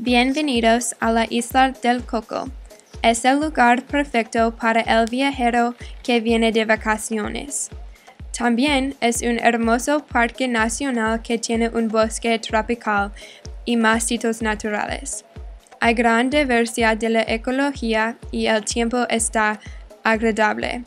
Bienvenidos a la Isla del Coco. Es el lugar perfecto para el viajero que viene de vacaciones. También es un hermoso parque nacional que tiene un bosque tropical y más sitios naturales. Hay gran diversidad de la ecología y el tiempo está agradable.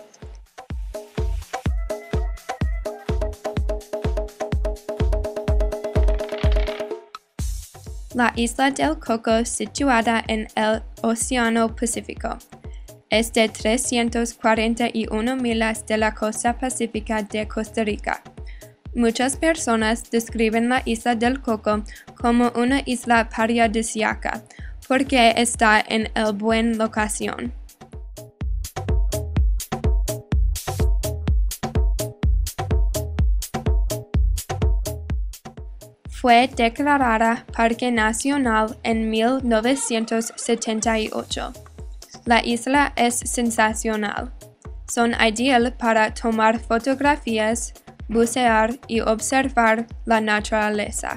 La Isla del Coco, situada en el Océano Pacífico, es de 341 millas de la costa pacífica de Costa Rica. Muchas personas describen la Isla del Coco como una isla paradisíaca porque está en una buena locación. Fue declarada Parque Nacional en 1978. La isla es sensacional. Son ideal para tomar fotografías, bucear y observar la naturaleza.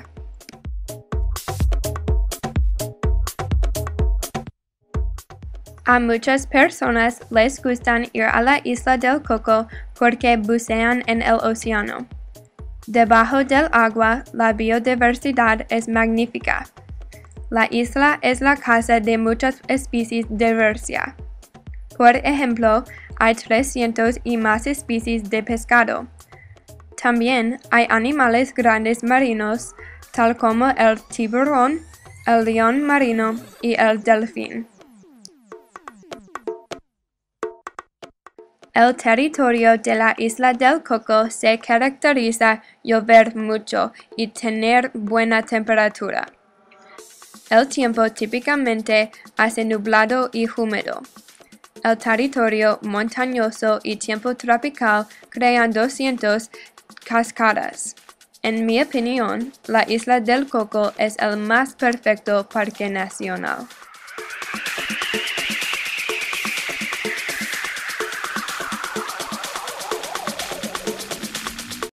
A muchas personas les gustan ir a la Isla del Coco porque bucean en el océano. Debajo del agua, la biodiversidad es magnífica. La isla es la casa de muchas especies diversas. Por ejemplo, hay 300 y más especies de pescado. También hay animales grandes marinos, tal como el tiburón, el león marino y el delfín. El territorio de la Isla del Coco se caracteriza llover mucho y tener buena temperatura. El tiempo típicamente hace nublado y húmedo. El territorio montañoso y tiempo tropical crean 200 cascadas. En mi opinión, la Isla del Coco es el más perfecto parque nacional.